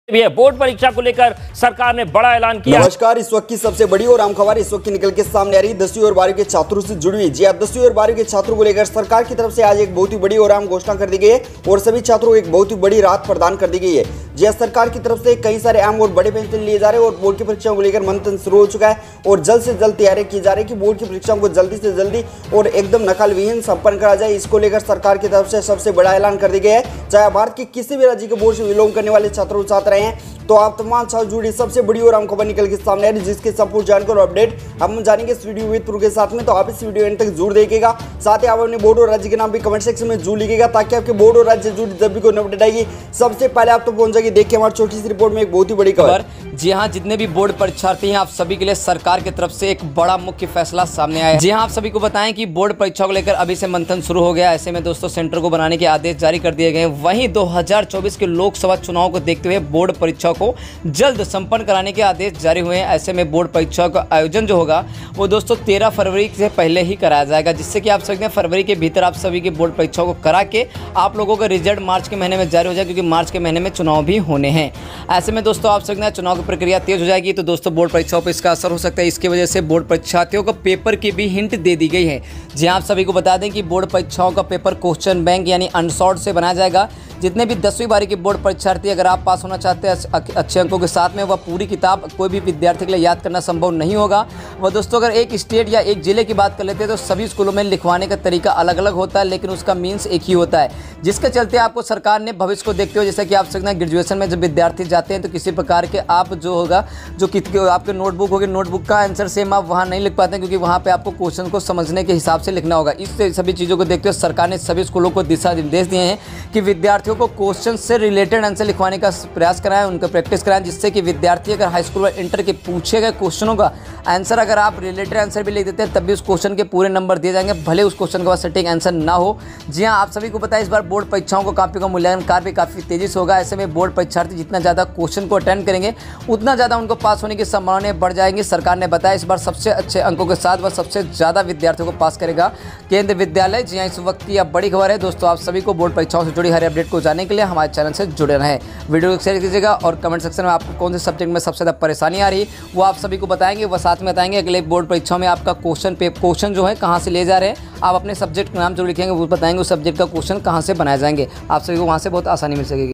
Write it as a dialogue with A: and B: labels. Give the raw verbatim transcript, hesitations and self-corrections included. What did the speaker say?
A: भी है। बोर्ड परीक्षा को लेकर सरकार ने बड़ा ऐलान किया।
B: नमस्कार, इस वक्त की सबसे बड़ी और आम खबर इस वक्त की निकल के सामने आ रही दसवीं और बारहवीं के छात्रों से जुड़ी हुई। जी हां, दसवीं और बारहवीं के छात्रों को लेकर सरकार की तरफ से आज एक बहुत ही बड़ी और आम घोषणा कर दी गई है और सभी छात्रों को एक बहुत ही बड़ी राहत प्रदान कर दी गई है। जी हां, सरकार की तरफ से कई सारे अहम और बड़े फैसले लिए जा रहे हैं और बोर्ड की परीक्षाओं को लेकर मंथन शुरू हो चुका है और जल्द से जल्द तैयारी की जा रही है कि बोर्ड की परीक्षाओं को जल्दी से जल्दी और एकदम नकल विहीन संपन्न करा जाए। इसको लेकर सरकार की तरफ से सबसे बड़ा ऐलान कर दिया गया है। चाहे भारत के किसी भी राज्य के बोर्ड से विलोम करने वाले छात्र छात्र रहे हैं, तो आप तमाम छात्र जुड़ी सबसे बड़ी और आम खबर निकल के सामने आ रही है, जिसके संपूर्ण जानकारी और अपडेट हम जानेंगे इस वीडियो विद प्रूफ के साथ में। तो आप इस वीडियो एंड तक जरूर देखिएगा। साथ ही आप अपने बोर्ड और राज्य के नाम भी कमेंट सेक्शन में जरूर लिखिएगा, ताकि आपके बोर्ड और राज्य जुड़ी जब भी कोई अपडेट आएगी सबसे पहले आप तो पहुंच जाएगी। देखिए हमारी छोटी सी रिपोर्ट में एक बहुत ही बड़ी खबर।
C: जी हाँ, जितने भी बोर्ड परीक्षार्थी हैं आप सभी के लिए सरकार की तरफ से एक बड़ा मुख्य फैसला सामने आया है। जी हाँ, आप सभी को बताएं कि बोर्ड परीक्षा को लेकर अभी से मंथन शुरू हो गया। ऐसे में दोस्तों सेंटर को बनाने के आदेश जारी कर दिए गए हैं। वहीं दो हज़ार चौबीस के लोकसभा चुनाव को देखते हुए बोर्ड परीक्षा को जल्द संपन्न कराने के आदेश जारी हुए हैं। ऐसे में बोर्ड परीक्षा का आयोजन जो होगा वो दोस्तों तेरह फरवरी से पहले ही कराया जाएगा, जिससे कि आप सकते हैं फरवरी के भीतर आप सभी की बोर्ड परीक्षाओं को करा के आप लोगों का रिजल्ट मार्च के महीने में जारी हो जाए, क्योंकि मार्च के महीने में चुनाव भी होने हैं। ऐसे में दोस्तों आप सकते हैं चुनाव की प्रक्रिया तेज हो जाएगी, तो दोस्तों बोर्ड परीक्षाओं पर इसका असर हो सकता है। इसकी वजह से बोर्ड परीक्षार्थियों को पेपर की भी हिंट दे दी गई है। जी आप सभी को बता दें कि बोर्ड परीक्षाओं का पेपर क्वेश्चन बैंक यानी अनसॉर्ट से बनाया जाएगा। जितने भी दसवीं बारहवीं के बोर्ड परीक्षार्थी अगर आप पास होना चाहते हैं अच्छे अंकों के साथ में, वह पूरी किताब कोई भी विद्यार्थी के लिए याद करना संभव नहीं होगा। वह दोस्तों अगर एक स्टेट या एक जिले की बात कर लेते हैं तो सभी स्कूलों में लिखवाने का तरीका अलग अलग होता है, लेकिन उसका मीन्स एक ही होता है, जिसके चलते आपको सरकार ने भविष्य को देखते हुए, जैसे कि आप सकते हैं ग्रेजुएशन में जब विद्यार्थी जाते हैं तो किसी प्रकार के आप जो होगा जो आपके नोटबुक होगी, नोटबुक का आंसर सेम आप वहाँ नहीं लिख पाते हैं, क्योंकि वहाँ पर आपको क्वेश्चन को समझने के हिसाब से लिखना होगा। इस सभी चीज़ों को देखते हुए सरकार ने सभी स्कूलों को दिशा निर्देश दिए हैं कि विद्यार्थियों को क्वेश्चन से रिलेटेड आंसर लिखवाने का प्रयास कराएं, उनका प्रैक्टिस कराएं, जिससे कि विद्यार्थी अगर हाई स्कूल और इंटर के पूछे गए क्वेश्चनों का आंसर अगर आप रिलेटेड आंसर भी लिख देते हैं तब भी उस क्वेश्चन के पूरे नंबर दिए जाएंगे, भले उस क्वेश्चन के बाद सटीक आंसर ना हो। जी हां, आप सभी को पता है इस बार बोर्ड परीक्षाओं को कॉपी का मूल्यांकन कार्य भी काफ़ी तेजी से होगा। ऐसे में बोर्ड परीक्षार्थी जितना ज़्यादा क्वेश्चन को अटेंड करेंगे उतना ज़्यादा उनको पास होने की संभावनाएं बढ़ जाएंगी। सरकार ने बताया इस बार सबसे अच्छे अंकों के साथ वह सबसे ज़्यादा विद्यार्थियों को पास करेगा केंद्रीय विद्यालय। जी हाँ, इस वक्त की अब बड़ी खबर है दोस्तों। आप सभी को बोर्ड परीक्षाओं से जुड़ी हर अपडेट को जानने के लिए हमारे चैनल से जुड़े रहें। वीडियो को शेयर कीजिएगा और कमेंट सेक्शन में आपको कौन से सब्जेक्ट में सबसे ज़्यादा परेशानी आ रही है वो आप सभी को बताएंगे। वह साथ में बताएंगे अगले बोर्ड परीक्षाओं में आपका क्वेश्चन पे क्वेश्चन जो है कहाँ से ले जा रहे हैं। आप अपने सब्जेक्ट का नाम जो लिखेंगे वो बताएंगे उस सब्जेक्ट का क्वेश्चन कहाँ से बनाए जाएंगे। आप सभी को वहाँ से बहुत आसानी मिल सकेगी।